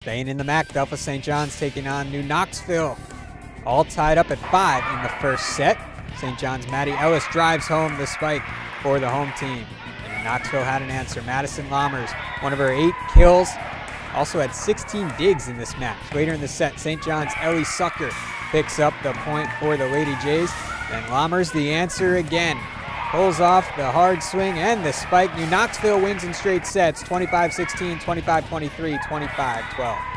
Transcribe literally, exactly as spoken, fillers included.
Staying in the M A C, Delphos Saint John's taking on New Knoxville. All tied up at five in the first set. Saint John's Maddie Ellis drives home the spike for the home team. And Knoxville had an answer. Madison Lammers, one of her eight kills, also had sixteen digs in this match. Later in the set, Saint John's Ellie Sucker picks up the point for the Lady Jays. And Lammers the answer again. Pulls off the hard swing and the spike. New Knoxville wins in straight sets, twenty-five sixteen, twenty-five twenty-three, twenty-five twelve.